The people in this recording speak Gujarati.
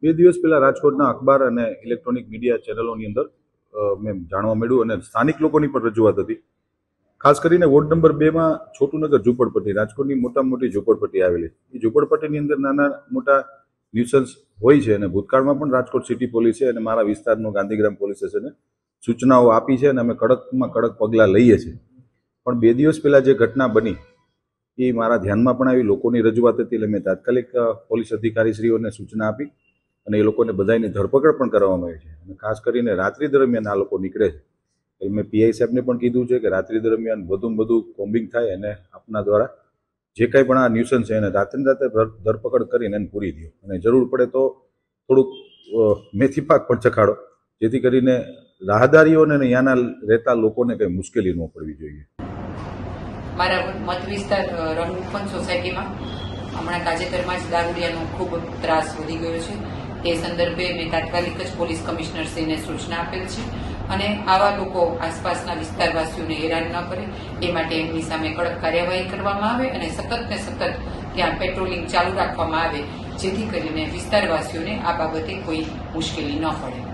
2 દિવસ પહેલા રાજકોટના અખબાર અને ઇલેક્ટ્રોનિક મીડિયા ચેનલોની અંદર મેં જાણવા મળ્યું અને સ્થાનિક લોકોની પણ રજૂઆત હતી. ખાસ કરીને વોર્ડ નંબર 2માં છોટુનગર ઝૂંપડપટ્ટી, રાજકોટની મોટામાં મોટી ઝૂંપડપટ્ટી આવેલી. એ ઝૂંપડપટ્ટીની અંદર નાના મોટા ન્યુસન્સ હોય છે અને ભૂતકાળમાં પણ રાજકોટ સિટી પોલીસે અને મારા વિસ્તારનું ગાંધીગ્રામ પોલીસ સ્ટેશને સૂચનાઓ આપી છે અને અમે કડકમાં કડક પગલાં લઈએ છીએ. પણ 2 દિવસ પહેલાં જે ઘટના બની એ મારા ધ્યાનમાં પણ આવી, લોકોની રજૂઆત હતી એટલે મેં તાત્કાલિક પોલીસ અધિકારીશ્રીઓને સૂચના આપી અને એ લોકોને બધાની ધરપકડ પણ કરવામાં આવી છે. અને ખાસ કરીને રાત્રિ દરમિયાન આ લોકો નીકળે છે એટલે મેં પીઆઈ સાહેબને પણ કીધું છે કે રાત્રિ દરમિયાન વધુમાં વધુ કોમ્બિંગ થાય અને આપના દ્વારા જે કાંઈ પણ આ ન્યુસન્સ છે એને રાત્રે ધરપકડ કરીને એને પૂરી દો અને જરૂર પડે તો થોડુંક મેથી પાક પણ ચખાડો, જેથી કરીને રાહદારીઓને અને ત્યાંના રહેતા લોકોને કંઈ મુશ્કેલી ન પડવી જોઈએ. મારા મત વિસ્તાર રંગપન સોસાયટીમાં હમણાં તાજેતરમાં જ દારૂડિયાનો ખૂબ ત્રાસ વધી ગયો છે. એ સંદર્ભે મેં તાત્કાલિક જ પોલીસ કમિશનરશ્રીને સૂચના આપેલ છે અને આવા લોકો આસપાસના વિસ્તારવાસીઓને હેરાન ન કરે એ માટે એમની સામે કડક કાર્યવાહી કરવામાં આવે અને સતત ને સતત ત્યાં પેટ્રોલિંગ ચાલુ રાખવામાં આવે, જેથી કરીને વિસ્તારવાસીઓને આ બાબતે કોઈ મુશ્કેલી ન પડે.